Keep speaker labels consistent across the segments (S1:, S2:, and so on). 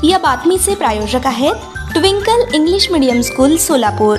S1: या बातमीचे प्रायोजक आहेत Twinkle English medium school Solapur.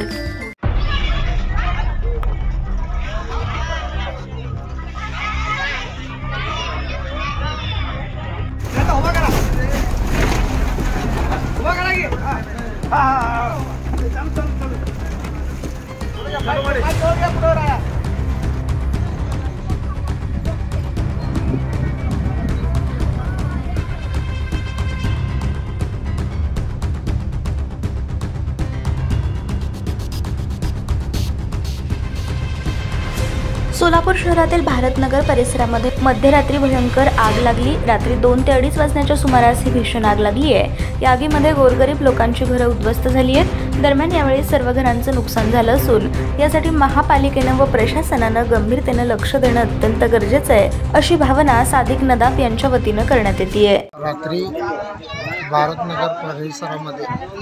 S1: Solapur शहरातील भारतनगर परिसरामध्ये मध्यरात्री भयंकर आग लागली। रात्री 2 ते 2:30 वाजण्याच्या सुमारास ही भीषण आग लागली आहे। या आगीमध्ये गोरगरीब लोकांची घरे उद्ध्वस्त झाली आहेत। दरम्यान यावेळी सर्व घरांचं नुकसान झालं असून यासाठी महापालिकेनं व प्रशासनानं गंभीरतेनं लक्ष देणं अत्यंत गरजेचं आहे, अशी भावना सादिक नदाफ यांच्या वतीनं करण्यात येते।
S2: रात्री भारतनगर परिसरामध्ये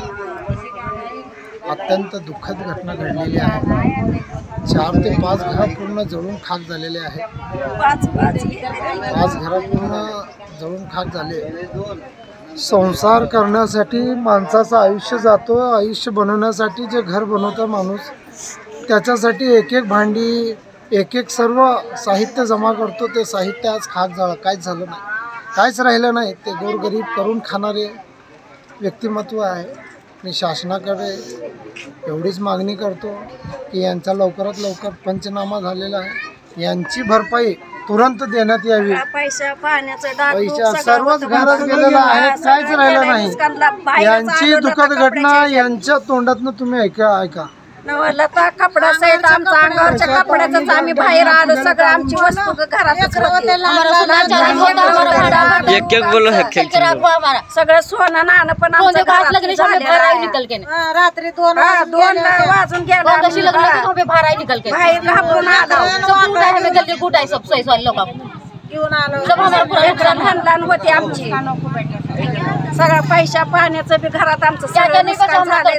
S2: अत्यंत दुःखद घटना घडलेली आहे। 4 ते 5 घर पूर्ण जळून खाक झालेले आहेत। 5 घर पूर्ण जळून खाक झाले। संसार करण्यासाठी माणसाचं आयुष्य जातो। आयुष्य बनवण्यासाठी जे घर बनवतो माणूस, त्याच्यासाठी एक एक भांडी, एक एक सर्व साहित्य जमा करतो। ते साहित्य आज खाक झालं, काहीच झालं नाही, काहीच राहिलं नाही। ते गोरगरीब करून खाणारे व्यक्तिमत्व आहे। मी शासनाकडे एवढीच मागणी करतो की यांचा लवकरात लवकर पंचनामा झालेला आहे, यांची भरपाई तुरंत देण्यात यावी। पैसा सर्वच घरात गेलेला आहे, काहीच राहिलं नाही। यांची दुःखद घटना यांच्या तोंडातून तुम्ही ऐका।
S3: नवलता कपडा सहित आमच्या अंगावरच्या कपड्याच आम्ही बाहेर आलो। सगळं आमची वस्तू घरातच सगळं सोनं नाणं पण रात्री 2 वाजून गेला। बाहेर घाबरून लहान होती आमची। सगळं पैसा पाण्याचं बी घरात आमचं सगळं नुकसान झालंय।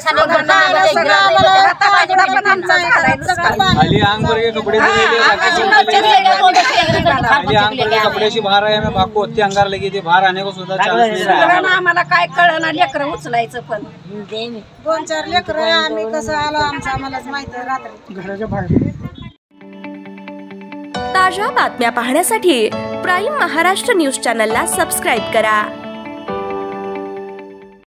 S4: कपड्याची भार आहे ना, भाको होती अंगार लगी ते भार आने को सुद्धा
S3: आम्हाला काय कळना। लेकरं उचलायचं पण 2-4 लेकरं आम्ही कसं आलो आमचं आम्हालाच माहिती। रात्री घराच्या बाहेर
S1: ताज्या बातम्या पाहण्यासाठी प्राईम महाराष्ट्र न्यूज चॅनलला सबस्क्राईब करा।